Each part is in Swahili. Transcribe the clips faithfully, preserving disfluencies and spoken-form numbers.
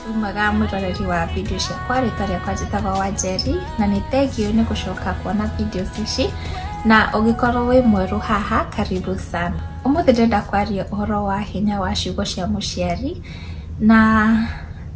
Umaga mwiroreri wa video ciakwa ritwa riakwa njitagwo Wanjeri na ni thengiũ nĩ gũcoka kuona videos ici na ũngĩkorwo wĩ mwerũ haha karibu sana. Ũmũthĩ ndĩrenda kwaria ũhoro wa hinya wa ciugo cia mũciari na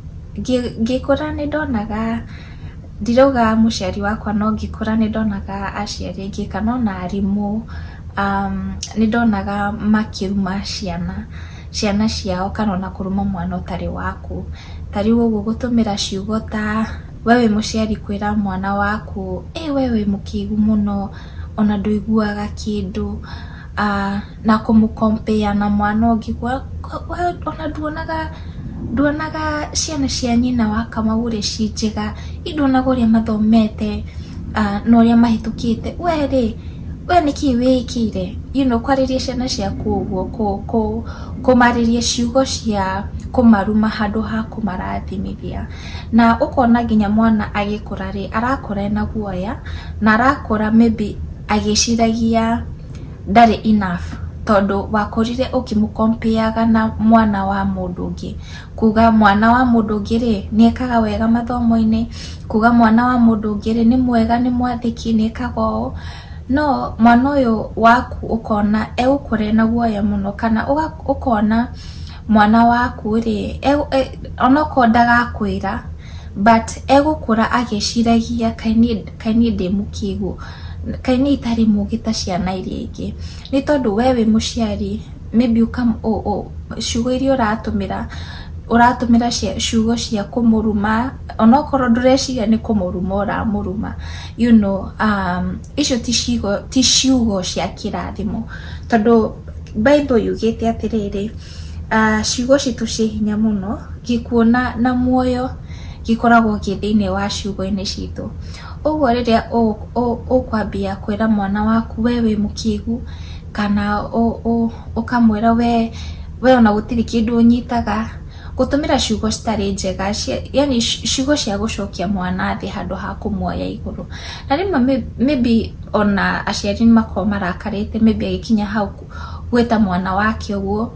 ngĩkũra nĩ ndonaga ndirauga mũciari wakwa no ngĩkũra nĩ ndonaga aciari aingĩ kana ona arimũ um, nĩ ndonaga makĩruma ciana ciana ciao kana ona kũruma mwana ũtarĩ waku. Tariũ ũguo gũtũmĩra ciugo ta wewe mũciari kwĩra mwana waku eh wewe mũkĩgu mũno ona ndũiguaga kĩndũ uh, na kũmũcompare na mwana ũngĩ ona nduonaga nduonaga ciana cia nyina wa Kamau rĩ ci njega nduonaga ũrĩa mathomete uh, na ũrĩa mahĩtũkĩte we rĩ we nĩkĩ wĩkire you know kwarĩria ciana ciaku ũguo kũmarĩria ciugo cia kũmaruma handũ ha kũmarathimithia na ũkona nginya mwana agĩkũra rĩ arakũra ena guoya na arakũra maybe agĩciragia ndarĩ enough tondũ wakũrire ũkĩmũcompareaga na mwana wa mũndũ ũngĩ kuga mwana wa mũndũ ũngĩ rĩ nĩekaga wega mathomo-inĩ kuga mwana wa mũndũ ũngĩ rĩ nĩ mwega nĩ mwathĩki nĩekaga ũũ no mwana ũyũ waku ũkona egũkũra ena guoya mũno kana ũkona mwana waku rĩ onokorwo ndagakwĩra but egũkũra agĩciragia kaini ndĩ mũkĩgu kaini itarĩ mũgĩ ta ciana iria ingĩ nĩ tondũ wewe mũciari maybe ukam o o ciugo iria ũratũmĩra ũratũmĩra ciugo cia kũmũruma onokorwo ndũreciria nĩ kũmũruma ũramũruma you know um icio ti ciugo ti ciugo cia kĩrathimo tondũ Bible yugĩte atĩrĩrĩ uh, ciugo citũ ciĩ hinya mũno gĩkuona na muoyo gĩkoragwo gĩthĩinĩ wa ciugo-inĩ citũ. Ũguo rĩrĩa ũkwambia kwĩra mwana waku wewe mũkĩgu kana ũkamwĩra we we ona gũtirĩ kĩndũ ũnyitaga gũtũmĩra ciugo citarĩ njega yani ciugo cia gũcokia mwana thĩ handũ ha kũmuoya igũrũ na rĩmwe maybe ona aciari nĩmakorwo marakarĩte maybe agĩkinya hau gwĩta mwana wake ũguo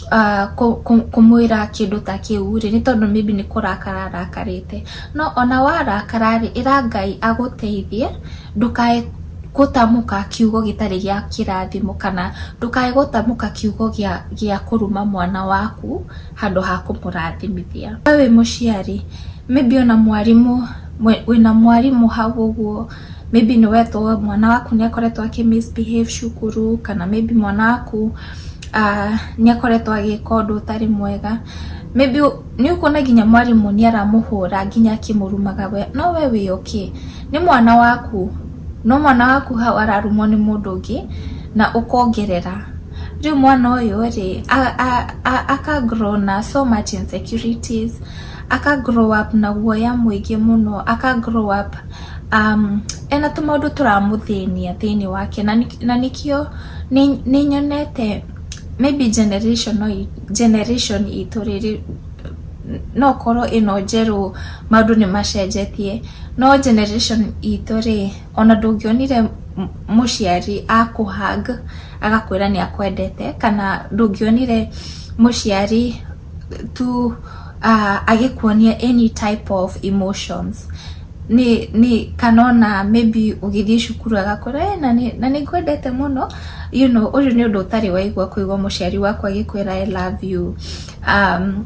kũmwĩra kĩndũ ta kĩu rĩ nĩ tondũ maybe nĩ kũrakara arakarĩte no ona warakara rĩ ĩra Ngai agũteithie ndũkae gũtamũka kiugo gĩtarĩ gĩa kĩrathimo kana ndũkae gũtamũka kiugo gĩa gĩa kũruma mwana waku handũ ha kũmũrathimithia. Wewe mũciari maybe ona mwarimũ wĩna mwarimũ hau ũguo maybe nĩ wetwo mwana waku nĩ akoretwo akĩ misbehave cukuru kana maybe mwana waku uh, nĩ akoretwo agĩka ũndũ ũtarĩ mwega maybe nĩ ũkuona nginya mwarimũ nĩ aramũhũra nginya akĩmũrumaga we no we wĩ okay nĩ mwana waku no mwana waku hau ararumwo nĩ mũndũ ũngĩ na ũkongerera rĩu mwana ũyũ rĩ aka grow na so much insecurities aka grow up na guoya mũingĩ mũno aka grow up um ena tũmaũndũ tũramũthĩnia thĩinĩ wake na nĩkĩo nĩ nyonete maybe generation no generation itũ rĩrĩ no korwo ĩno njerũ maũndũ nĩ macenjetie no generation itũ rĩ ona ndũngĩonire mũciari akũhug agakwĩra nĩ akwendete kana ndũngĩonire mũciari tu uh, agĩkuonia any type of emotions ni ni kanona maybe ũgĩthiĩ cukuru agakwĩra na nĩ na nĩ kwendete mũno you know ũyũ nĩ ũndũ ũtarĩ waigua kũigua mũciari wakwa agĩkwĩra I love you um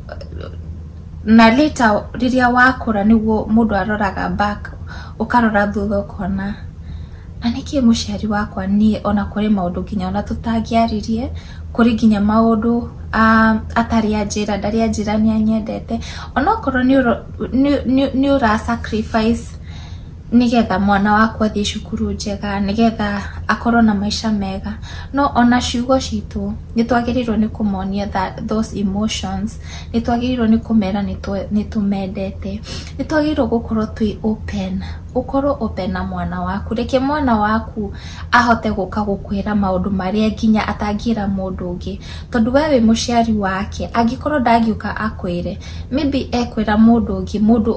na later rĩrĩa wakũra nĩguo mũndũ aroraga back ũkarora thutha ũkona na nĩkĩ mũciari wakwa niĩ ona kũrĩ maũndũ nginya ona tũtangĩaririe kũrĩ nginya maũndũ um, atarĩ anjĩra ndarĩ anjĩra nĩ anyendete onokorwo nĩ ũra sacrifice nigetha mwana wakwa athiĩ cukuru njega nigetha akorwo na maisha mega no ona ciugo citũ nĩ twagĩrĩirwo nĩ kũmonia those emotions nĩ twagĩrĩirwo nĩ kũmera nĩ tũmendete nĩ twagĩrĩirwo gũkorwo twĩ open ukorwo open na mwana waku reke mwana waku ahote gũka gũkwĩra maũndũ marĩa nginya atangĩra mũndũ ũngĩ tondũ wewe mũciari wake angĩkorwo ndangĩũka akwĩre maybe ekwĩra mũndũ ũngĩ mũndũ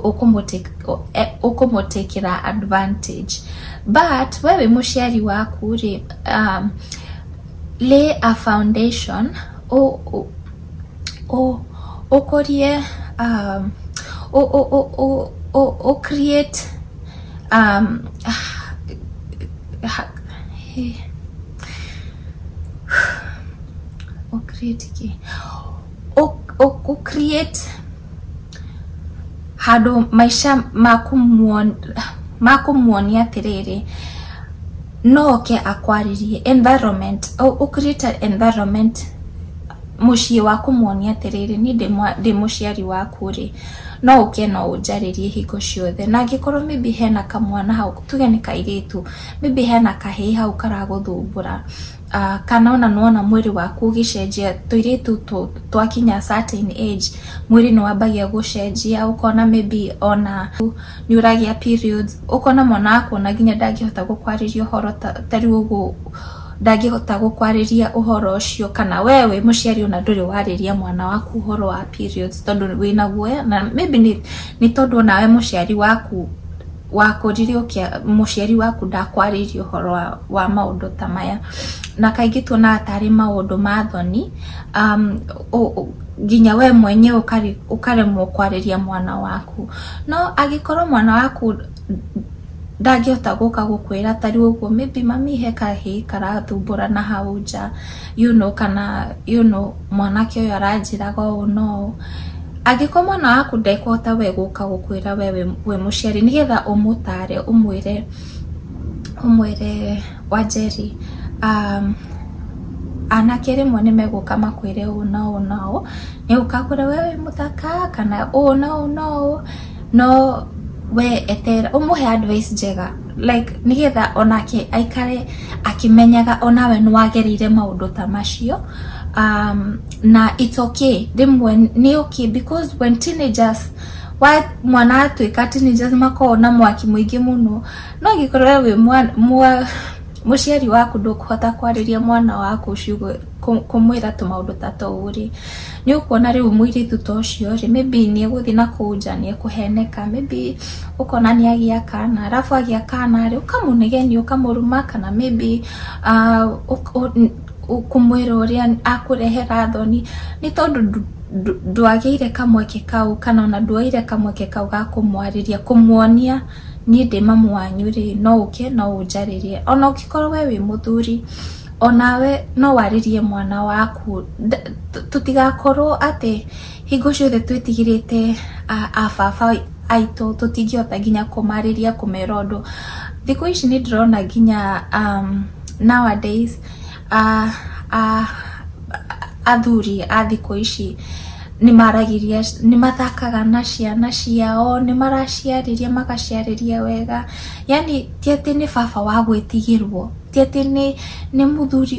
ũkũmũtekera advantage but wewe mũciari waku rĩ um, lay a foundation o o ũkũrie um, o o o o o create um o create ki o o, o create hado maisha makumuon makumuonia atiriri no ke akwaririe environment o, o create environment mushie waku muonia atiriri ni de mushiari waku ri no uke no ujaririe hiko ciothe na gikorwo maybe hena kamwana hau tuge ni kairitu maybe hena kahei hau karaguthumbura uh, kana ona nuona mwiri waku gicenjia tuiritu twakinya certain age mwiri no wabagia gucenjia ukona maybe ona ni uragia periods ukona mwana wako na ginya ndangihota gukwariria horo tari ugu ndangihota gukwariria uhoro ucio kana wewe muciari ona nduri wariria mwana waku uhoro wa periods tondu wina guoya na maybe ni, ni tondu nawe muciari waku wakoririo kia muciari waku ndakwariria uhoro wa, wa maundu ta maya na kaingi tuona atari maundu ma thoni um o, o, ginya we mwenye ukari ukaremwo kwariria mwana waku no agikorwo mwana waku ndangihota guka gukwira tari uguo maybe mami heka he karathumbura na hauja you know kana you know mwanake uyu aranjiraga o no agiko mwana waku ndekota we guka gukwira wewe we muciari nigetha umutare umwire umwire Wanjeri um anakere mwene meguka makwire o no no ni ukakure wewe muthaka kana o no no no we etera umuhe advice jega like nigetha onake aikare akimenyaga onawe nwagerire maundu ta macio um na it's okay dimwe ni okay because when teenagers why mwana atuika teenagers makona mwaki mwingi muno no gikorwe we mwa muciari waku ndukuhota kwariria mwana waku ucio kumwira tumaundu tato uri ni ukona riu muiritu tocio ri maybe ni guthi na kuja ni kuheneka maybe ukona ni agia kana rafu agia kana ri ukamunegeni ukamuruma kana maybe uh, ukumwira uria akurehera thoni ni tondu ndwageire kamweke kau kana ona ndwaire kamweke kau ga kumwariria kumwonia ni de mamu wanyu ri no uke no ujaririe ona ukikorwo wewe muthuri onawe no waririe mwana waku tutigakorwo ate hingo ciothe twitigirite afafa aito tutigihota ginya kumariria kumerondo thiku ici ni ndrona ginya um nowadays uh, uh, athuri a thiku ici ni maragiria ni mathakaga na ciana ciao ni maraciariria magaciariria wega yani tiete ni baba wa gwitigirwo tiete ni ni muthuri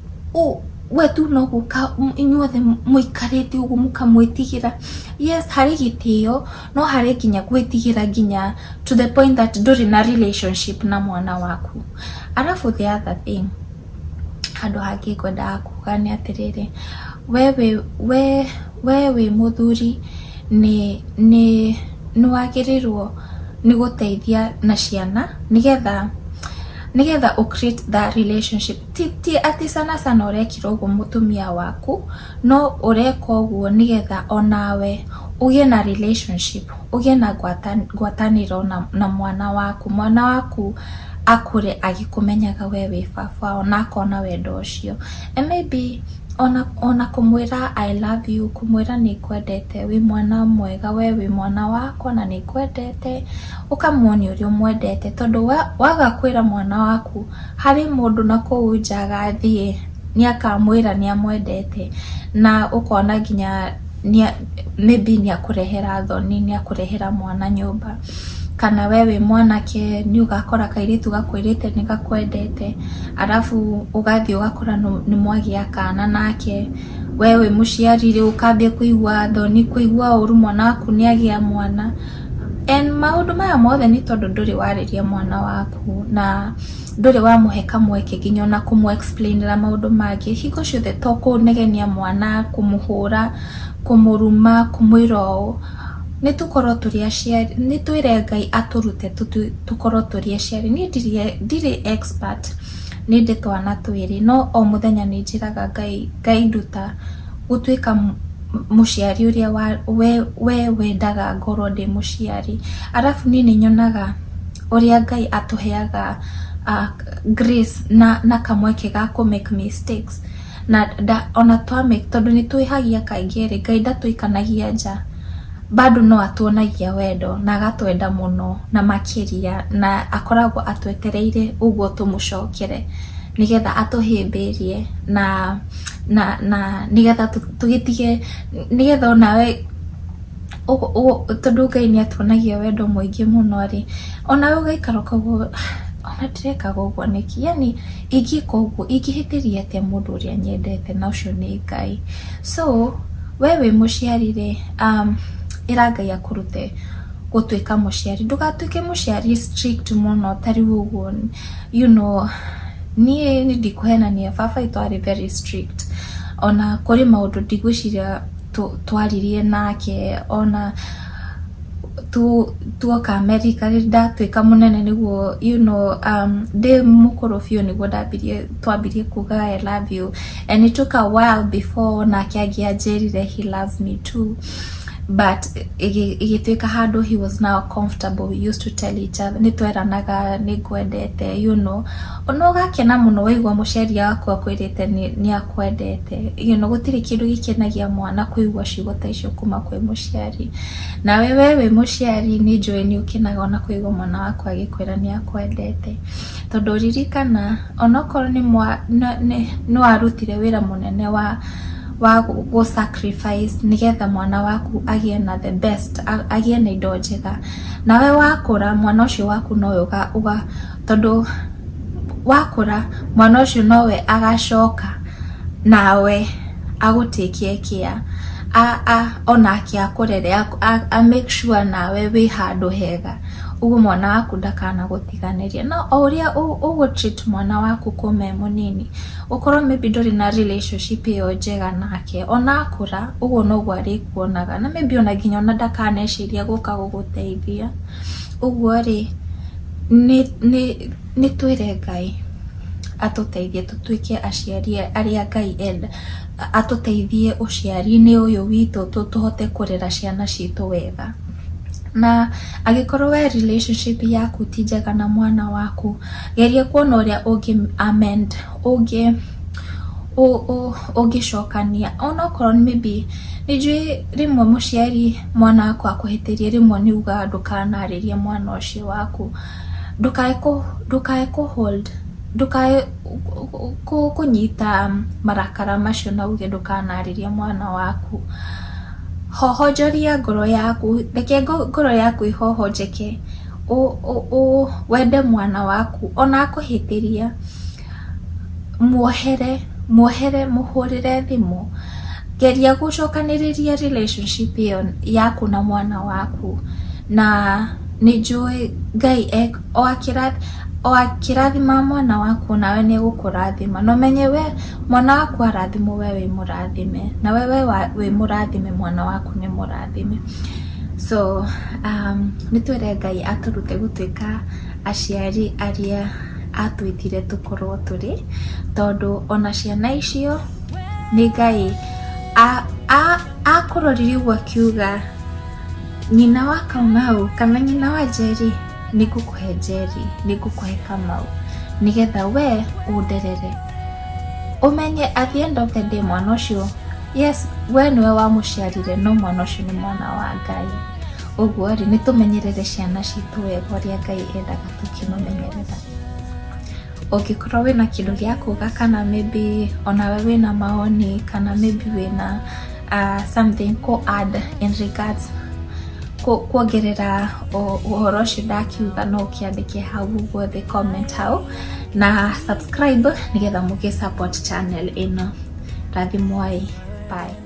o wetu no guka inyuothe muikarite ugu mukamwitigira yes hari gitio no hari ginya gwitigira ginya to the point that nduri na relationship na mwana waku arafu the other thing hado haki kwenda kugania atiriri wewe we wewe muthuri ni ni nwagirirwo ni guteithia na ciana nigetha nigetha u create that relationship ti ti ati sana sana urekiro ugo mutumia waku no ureka ugo nigetha onawe ugie na relationship ugie na gwataniro na, na mwana waku mwana waku akure agikumenyaga wewe baba ona akona wendo ucio and maybe ona ona kumwira I love you kumwira ni kwendete wi mwana mwega wewe mwana wako na ni kwendete ukamuoni uri mwendete tondu waga kwira mwana waku hari mundu na kuujaga thie ni akamwira ni amwendete na ukona ginya ni maybe ni akurehera thoni ni akurehera mwana nyumba kana wewe mwanake ni ugakora kairitu gakwirite ni gakwendete arafu ugathi ugakora ni mwagia kana nake wewe muciarire ukambie kuigwa thoni kuigwa uru mwana waku ni agia mwana en maundu maya mothe ni tondu nduri wariria mwana waku na nduri wa muheka mweke ginya na kumu explain la maundu magi hiko ciothe to kunegenia mwana kumuhura kumuruma kumwiro ni tukoro turi aciari ni twire Ngai aturute tukoro turi aciari ni ndiri ndiri expert ni ndi twana twiri no o muthenya ni njiraga Ngai Ngai nduta gutwika muciari uria we we wendaga ngoro ndi muciari. Arafu nini nyonaga uria Ngai atuheaga uh, grace na na kamweke ga ku make mistakes na da, ona twa make tondu ni tuihagia kaingi ri Ngai ndatuikanagia nja, bado no atuonagia wendo na agatwenda muno na makiria, na akoragwo atwetereire uguo tumucokere nigetha atuhimbirie na na na nigetha tugitige nigetha onawe o tondu Ngai ni atuonagia wendo muingi muno ri ona ugaikara koguo ona direka gogo neki, yani igiko uguo igihitiria te mundu uria nyendete na ucio ni Ngai. So wewe muciari ri um ira Ngai akurute gutuika muciari, ndugatuike muciari strict muno tari uguo, you know nie ni ndikuhenania baba itu ari very strict, ona kuri maundu ndigwiciria twaririe nake, ona tu tuoka America rinda twika munene niguo, you know um de mukorofio niguo ndabirie twabirie kuga I love you, and it took a while before na kiagia jerire he loves me too, but igitwika hado he was now comfortable. We used to tell each other nitweranaga nigwendete, you know ono gakena muno waigwa muciari wako akwirite ni akwendete, you know gutiri kindu gikenagia mwana kuigwa ciugo ta icio kuma kwi muciari. Na wewe we muciari ni njui ni ukinaga ona kuigwa mwana wako agikwira ni akwendete, tondu ririkana onokorwo ni no arutire wira munene wa wa go sacrifice nigetha mwana waku agie na the best, agie na indo njega, nawe wakura mwana ucio waku no uga uga tondu wakura mwana ucio nowe agacoka nawe agutikie kia a a ona akia kurere a, a make sure nawe wi handu hega, ugu mwana waku ndakana gutiganiria no uria ugu treat mwana waku kume munini. Ukoro maybe ndori na relationship yo njega nake, ona akura ugu no gwari kuonaga, na maybe ona ginya ona ndakaneciria guka guguteithia. Ugu ri ni ni ni twire Ngai atuteithie tutuike aciari aria Ngai enda, atuteithie uciari-ini uyu witu tuhote kurera ciana citu wega. Na agikorwo we relationship yaku ti njega na mwana waku, geria kuona uria ungi amend, ungi o o ugicokania. Ona korwo maybe nijui rimwe muciari mwana wako akuhitirie, rimwe ni uga ndukanaririe mwana ucio waku, ndukae ku ndukae ku hold, ndukae ku kunyita marakara macio na uge ndukanaririe mwana waku. Hohojoria ngoro yaku, reke ngoro yaku ihohojeke, o o o wende mwana waku, ona akuhitiria muohere muohere muhurire thimu, geria gucokaniriria relationship iyo yaku na mwana waku. Na nijui Ngai ek o akirath o akirathima mwana waku nawe ni gukurathima, no menye we mwana waku arathimo wewe murathime, na wewe we murathime mwana waku ni murathime. So um nitwire Ngai aturute gutuika aciari aria atwitire tukorwo turi, tondu ona ciana icio ni Ngai a a akuroriri gwakiuga nyina wa Kamau kana nyina wa Njeri ni gukuhe Njeri, ni gukuhe Kamau, nigetha we underere umenye at the end of the day mwana ucio, yes we niwe wa muciarire, no mwana ucio ni mwana wa Ngai. Uguo ri nitumenyerere ciana citu wega uria Ngai endaga tukimumenyerera. Ugikorwo wina kindu gia kuga, kana maybe ona we wina maoni, kana maybe wina uh, something ko add in regards kuongerera uhoro ucio ndakiuga, no kiandike hau guo the comment hau, na subscribe nigetha muge support channel ino. Rathimwai, bye.